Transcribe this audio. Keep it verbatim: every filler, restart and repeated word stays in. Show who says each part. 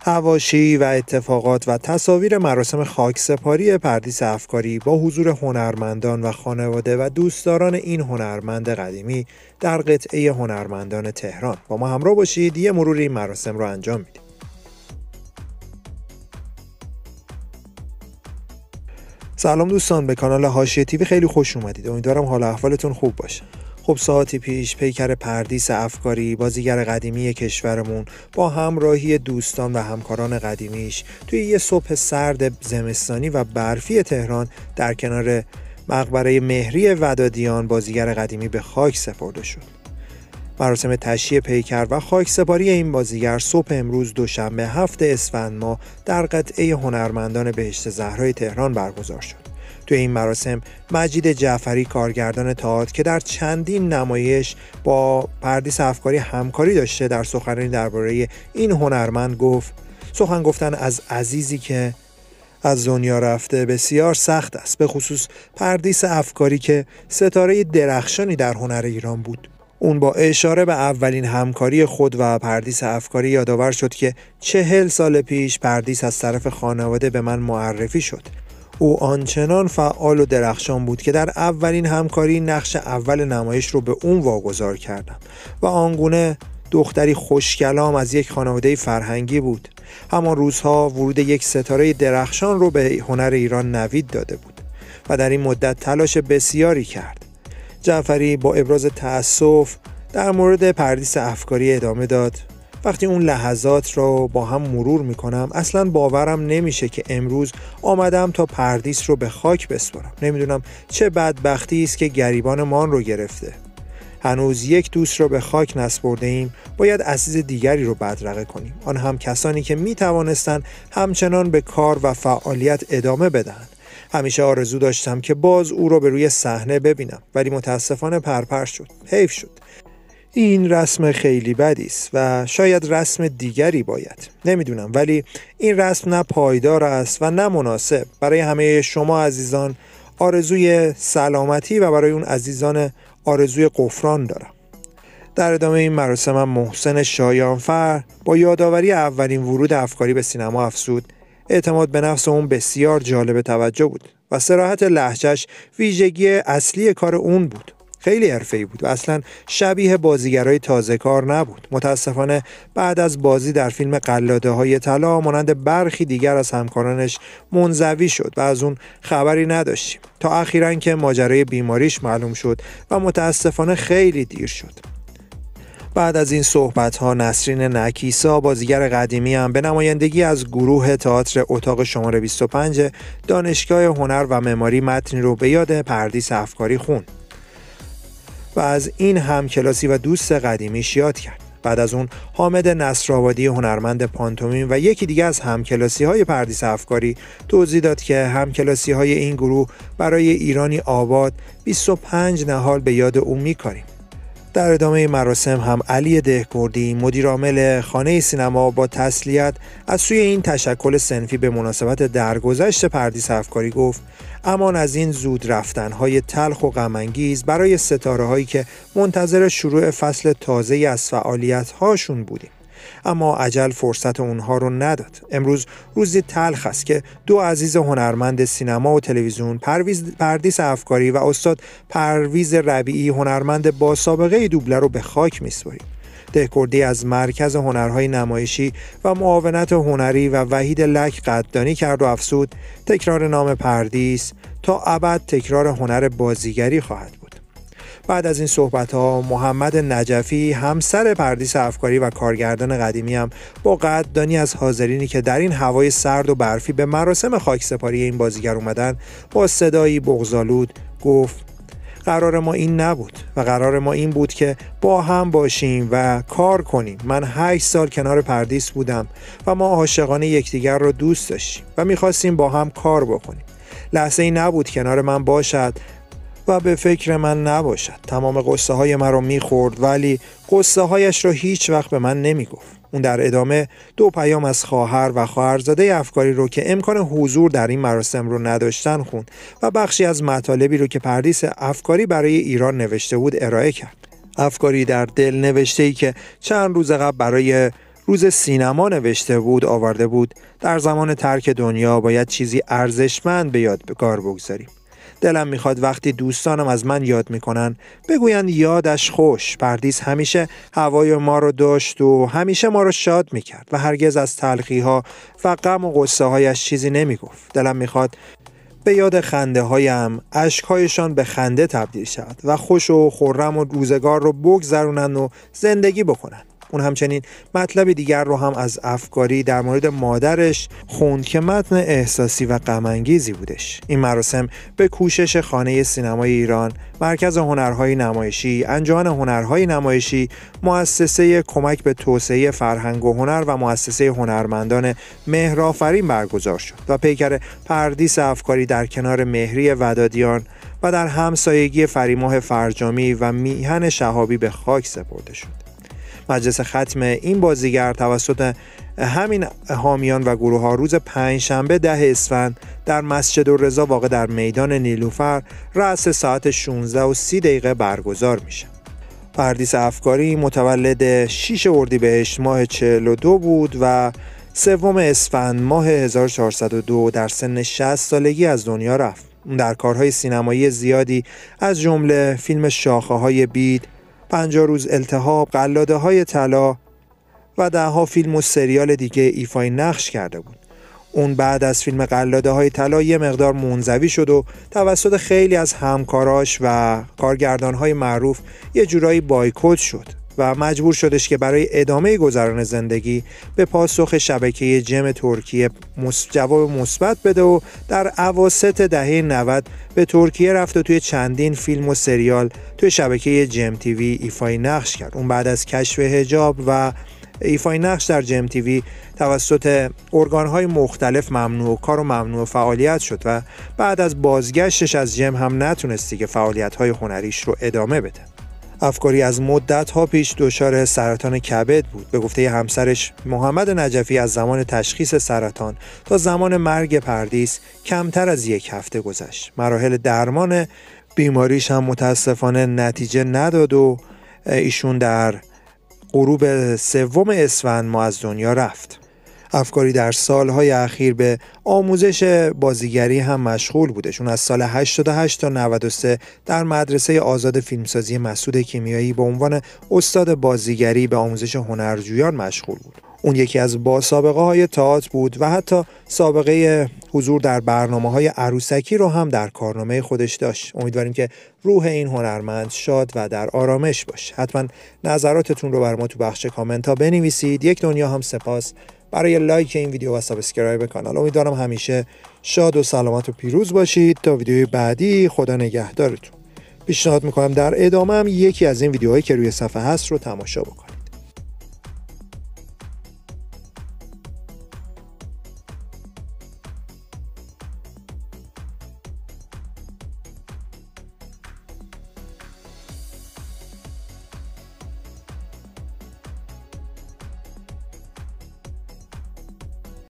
Speaker 1: حواشی و اتفاقات و تصاویر مراسم خاکسپاری پردیس افکاری با حضور هنرمندان و خانواده و دوستداران این هنرمند قدیمی در قطعه هنرمندان تهران. با ما همراه باشید، یه مرور این مراسم رو انجام میدیم. سلام دوستان، به کانال حاشیه تیوی خیلی خوش اومدید. امیدوارم حال احوالتون خوب باشه. خب ساعتی پیش پیکر پردیس افکاری، بازیگر قدیمی کشورمون، با همراهی دوستان و همکاران قدیمیش توی یه صبح سرد زمستانی و برفی تهران در کنار مقبره مهری ودادیان بازیگر قدیمی به خاک سپرده شد. مراسم تشییع پیکر و خاکسپاری این بازیگر صبح امروز دوشنبه هفت اسفند ماه در قطعه هنرمندان بهشت زهرای تهران برگزار شد. توی این مراسم مجید جعفری، کارگردان تئاتر که در چندین نمایش با پردیس افکاری همکاری داشته، در سخنرانی درباره این هنرمند گفت: سخن گفتن از عزیزی که از دنیا رفته بسیار سخت است، به خصوص پردیس افکاری که ستاره درخشانی در هنر ایران بود. اون با اشاره به اولین همکاری خود و پردیس افکاری یادآور شد که چهل سال پیش پردیس از طرف خانواده به من معرفی شد. او آنچنان فعال و درخشان بود که در اولین همکاری نقش اول نمایش رو به اون واگذار کردم و آنگونه دختری خوشکلام از یک خانواده فرهنگی بود. همان روزها ورود یک ستاره درخشان رو به هنر ایران نوید داده بود و در این مدت تلاش بسیاری کرد. جعفری با ابراز تأسف در مورد پردیس افکاری ادامه داد: وقتی اون لحظات رو با هم مرور میکنم اصلا باورم نمیشه که امروز آمدم تا پردیس رو به خاک بسپارم. نمیدونم چه بدبختی است که گریبان مان رو گرفته. هنوز یک دوست رو به خاک نسپرده ایم، باید عزیز دیگری رو بدرقه کنیم، آن هم کسانی که میتوانستن همچنان به کار و فعالیت ادامه بدن. همیشه آرزو داشتم که باز او رو به روی صحنه ببینم، ولی متاسفانه پرپر شد. حیف شد. این رسم خیلی بدی است و شاید رسم دیگری باید، نمیدونم، ولی این رسم نه پایدار است و نه مناسب. برای همه شما عزیزان آرزوی سلامتی و برای اون عزیزان آرزوی غفران دارم. در ادامه این مراسم هم محسن شایانفر با یادآوری اولین ورود افکاری به سینما افزود: اعتماد به نفس اون بسیار جالب توجه بود و صراحت لهجه‌اش ویژگی اصلی کار اون بود. خیلی حرفه‌ای بود و اصلا شبیه بازیگرای تازه کار نبود. متاسفانه بعد از بازی در فیلم قلاده‌های طلا مانند برخی دیگر از همکارانش منزوی شد و از اون خبری نداشتیم تا اخیراً که ماجرای بیماریش معلوم شد و متاسفانه خیلی دیر شد. بعد از این صحبت‌ها نسرین نکیسا، بازیگر قدیمی، هم به نمایندگی از گروه تئاتر اتاق شماره بیست و پنج دانشگاه هنر و معماری متنی رو به یاد پردیس افکاری خوند و از این همکلاسی و دوست قدیمیش یاد کرد. بعد از اون حامد نصرآبادی، هنرمند پانتومیم و یکی دیگه از همکلاسی‌های پردیس افکاری توضیح داد که همکلاسی‌های این گروه برای ایرانی آباد بیست و پنج نهال به یاد او می‌کاریم. در ادامه مراسم هم علی دهگردی، مدیر عامل خانه سینما، با تسلیت از سوی این تشکل صنفی به مناسبت درگذشت پردیس افکاری گفت: امان از این زود رفتن‌های تلخ و غم‌انگیز برای ستاره‌هایی که منتظر شروع فصل تازه‌ای از فعالیت‌هاشون بودیم، اما عجل فرصت اونها رو نداد. امروز روزی تلخ است که دو عزیز هنرمند سینما و تلویزیون، پرویز پردیس افکاری و استاد پرویز ربیعی، هنرمند با سابقه دوبله، رو به خاک میسپاریم. دهگردی از مرکز هنرهای نمایشی و معاونت هنری و وحید لک قدردانی کرد و افزود: تکرار نام پردیس تا ابد تکرار هنر بازیگری خواهد بود. بعد از این صحبت‌ها محمد نجفی، همسر پردیس افکاری و کارگردان قدیمی، هم با قدردانی از حاضرینی که در این هوای سرد و برفی به مراسم خاکسپاری این بازیگر اومدن، با صدایی بغض‌آلود گفت: قرار ما این نبود و قرار ما این بود که با هم باشیم و کار کنیم. من هشت سال کنار پردیس بودم و ما عاشقانه یکدیگر رو دوست داشتیم و می‌خواستیم با هم کار بکنیم. لحظه ای نبود کنار من باشد و به فکر من نباشد. تمام قصه های من رو میخورد، ولی قصه هایش رو هیچ وقت به من نمیگفت. اون در ادامه دو پیام از خواهر و خواهرزاده افکاری رو که امکان حضور در این مراسم رو نداشتن خوند و بخشی از مطالبی رو که پردیس افکاری برای ایران نوشته بود ارائه کرد. افکاری در دل نوشته‌ای که چند روز قبل برای روز سینما نوشته بود آورده بود در زمان ترک دنیا باید چیزی ارزشمند به یادگار بگذاریم. دلم میخواد وقتی دوستانم از من یاد میکنن بگوین یادش خوش، پردیس همیشه هوای ما رو داشت و همیشه ما رو شاد میکرد و هرگز از تلخی‌ها و غم و غصه هایش چیزی نمیگفت. دلم میخواد به یاد خنده هایم اشکهایشان به خنده تبدیل شود و خوش و خرم و روزگار رو بگذرونن و زندگی بکنن. اون همچنین مطلب دیگر رو هم از افکاری در مورد مادرش خوند که متن احساسی و غم‌انگیزی بودش. این مراسم به کوشش خانه سینمای ایران، مرکز هنرهای نمایشی، انجمن هنرهای نمایشی، مؤسسه کمک به توسعه فرهنگ و هنر و مؤسسه هنرمندان مهرآفرین برگزار شد و پیکر پردیس افکاری در کنار مهری ودادیان و در همسایگی فریماه فرجامی و میهن شهابی به خاک سپرده شد. مجلس ختم این بازیگر توسط همین حامیان و گروه ها روز پنجشنبه ده اسفند در مسجد الرضا واقع در میدان نیلوفر رأس ساعت شانزده و سی دقیقه برگزار میشه. پردیس افکاری متولد شش اردیبهشت ماه چهل و دو بود و سوم اسفند ماه هزار و چهارصد و دو در سن شصت سالگی از دنیا رفت. اون در کارهای سینمایی زیادی از جمله فیلم شاخه های بید، پنجاه روز التهاب، قلاده های طلا و ده ها فیلم و سریال دیگه ایفای نقش کرده بود. اون بعد از فیلم قلاده های طلا یه مقدار منزوی شد و توسط خیلی از همکاراش و کارگردانهای معروف یه جورایی بایکوت شد و مجبور شدش که برای ادامه گذران زندگی به پاسخ شبکه جم ترکیه جواب مثبت بده و در اواسط دهه نود به ترکیه رفت و توی چندین فیلم و سریال توی شبکه جم تیوی ایفای نقش کرد. اون بعد از کشف حجاب و ایفای نقش در جم تیوی توسط ارگان‌های مختلف ممنوع کار و ممنوع فعالیت شد و بعد از بازگشتش از جم هم نتونستی که فعالیت‌های هنریش رو ادامه بده. افکاری از مدت‌ها پیش دچار سرطان کبد بود. به گفته همسرش محمد نجفی از زمان تشخیص سرطان تا زمان مرگ پردیس کمتر از یک هفته گذشت. مراحل درمان بیماریش هم متاسفانه نتیجه نداد و ایشون در غروب سوم اسفند ماه از دنیا رفت. افکاری در سالهای اخیر به آموزش بازیگری هم مشغول بودش. اون از سال هشتاد و هشت تا نود و سه در مدرسه آزاد فیلمسازی مسعود کیمیایی به عنوان استاد بازیگری به آموزش هنرجویان مشغول بود. اون یکی از باسابقه های تئاتر بود و حتی سابقه حضور در برنامه‌های عروسکی رو هم در کارنامه خودش داشت. امیدواریم که روح این هنرمند شاد و در آرامش باشه. حتما نظراتتون رو بر ما تو بخش کامنت ها بنویسید. یک دنیا هم سپاس برای لایک این ویدیو و سابسکرایب کانال. امیدوارم همیشه شاد و سلامت و پیروز باشید. تا ویدیوی بعدی خدا نگهدارتون. پیشنهاد میکنم در ادامه هم یکی از این ویدیوهایی که روی صفحه هست رو تماشا بکنید.